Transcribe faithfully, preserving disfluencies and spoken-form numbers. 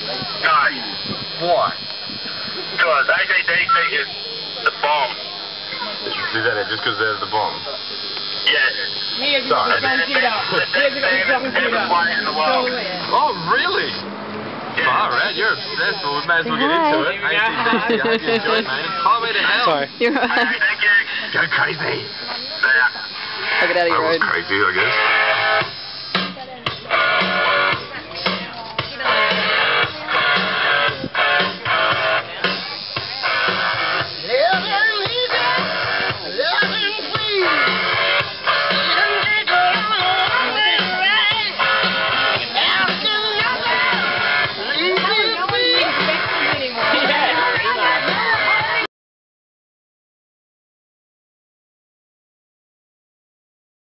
No. Why? Because A C D C is the bomb. Is that it? Just because they're the bomb? Yes. Here's your computer. Here's your computer. Oh, really? Far out, you're obsessed, but we may as well get into it. A C D C, I hope you enjoy it, mate. It's highway to hell. Sorry. You're right. Thank you. Go crazy. See ya. I'll get out of your road. Crazy, I guess.